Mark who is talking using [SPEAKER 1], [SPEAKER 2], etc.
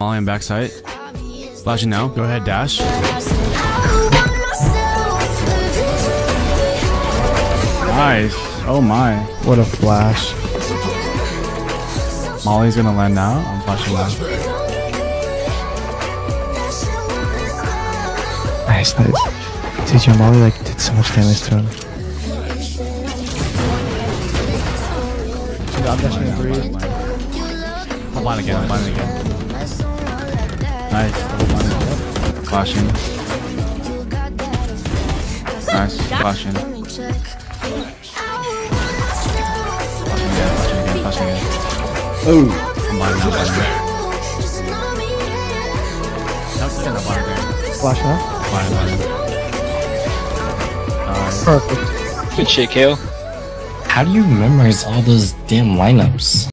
[SPEAKER 1] Molly on backside. Flashing now. Go ahead, dash. Nice. Oh my.
[SPEAKER 2] What a flash.
[SPEAKER 1] Molly's gonna land now. I'm flashing now.
[SPEAKER 2] Nice, nice. Dude, your Molly like did so much damage to him. Dude, I'm dashing in 3.
[SPEAKER 1] I'm blind again. I'm blind again. Nice. Flashing. Nice. Flashing. Flashing again. Oh! I'm blind now.
[SPEAKER 2] Flash now?
[SPEAKER 1] Blind.
[SPEAKER 2] Perfect.
[SPEAKER 3] Good shit, KO. How do you memorize all those damn lineups?